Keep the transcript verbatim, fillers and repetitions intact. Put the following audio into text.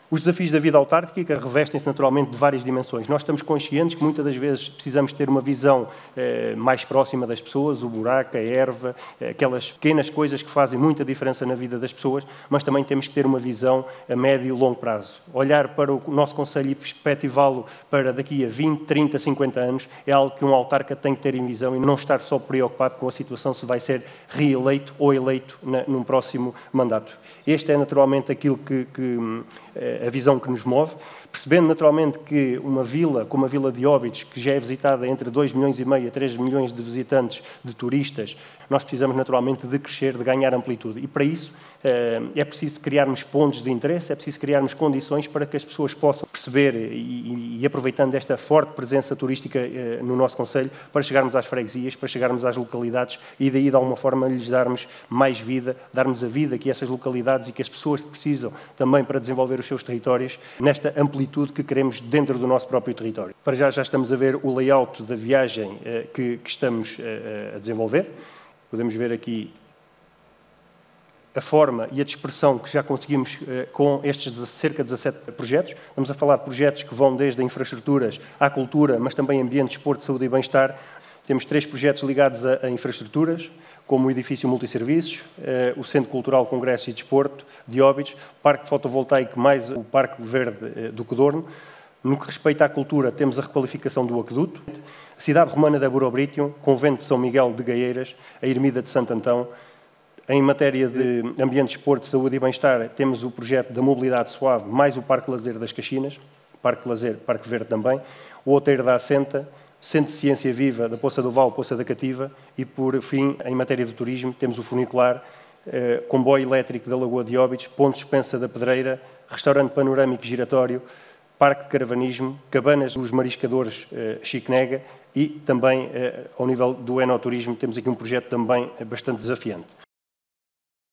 Os desafios da vida autárquica revestem-se naturalmente de várias dimensões. Nós estamos conscientes que muitas das vezes precisamos ter uma visão eh, mais próxima das pessoas, o buraco, a erva, eh, aquelas pequenas coisas que fazem muita diferença na vida das pessoas, mas também temos que ter uma visão a médio e longo prazo. Olhar para o nosso concelho e perspectivá-lo para daqui a vinte, trinta, cinquenta anos é algo que um autarca tem que ter em visão e não estar só preocupado com a situação se vai ser reeleito ou eleito na, num próximo mandato. Este é naturalmente aquilo que, que a visão que nos move, percebendo naturalmente que uma vila como a Vila de Óbidos, que já é visitada entre dois milhões e meio a três milhões de visitantes, de turistas, nós precisamos naturalmente de crescer, de ganhar amplitude. E para isso é preciso criarmos pontos de interesse, é preciso criarmos condições para que as pessoas possam perceber e, e aproveitando esta forte presença turística no nosso concelho, para chegarmos às freguesias, para chegarmos às localidades e daí de alguma forma lhes darmos mais vida, darmos a vida que essas localidades e que as pessoas precisam também para desenvolver os seus territórios, nesta amplitude que queremos dentro do nosso próprio território. Para já já estamos a ver o layout da viagem que, que estamos a desenvolver. Podemos ver aqui a forma e a dispersão que já conseguimos eh, com estes cerca de dezassete projetos. Estamos a falar de projetos que vão desde infraestruturas à cultura, mas também ambiente, desporto, saúde e bem-estar. Temos três projetos ligados a, a infraestruturas, como o edifício multisserviços, eh, o Centro Cultural, Congresso e Desporto de Óbidos, Parque Fotovoltaico mais o Parque Verde eh, do Codorno. No que respeita à cultura, temos a requalificação do aqueduto, a Cidade Romana da Burobrítio, Convento de São Miguel de Gaieiras, a Ermida de Santo Antão. Em matéria de ambiente, desporto, saúde e bem-estar, temos o projeto da mobilidade suave, mais o Parque Lazer das Caxinas, Parque Lazer, Parque Verde também, o Outeiro da Assenta, Centro de Ciência Viva da Poça do Val, Poça da Cativa e, por fim, em matéria de turismo, temos o funicular, eh, comboio elétrico da Lagoa de Óbidos, Ponte Suspensa da Pedreira, restaurante panorâmico giratório, Parque de Caravanismo, cabanas dos mariscadores eh, Chiquenega e também, eh, ao nível do enoturismo, temos aqui um projeto também bastante desafiante.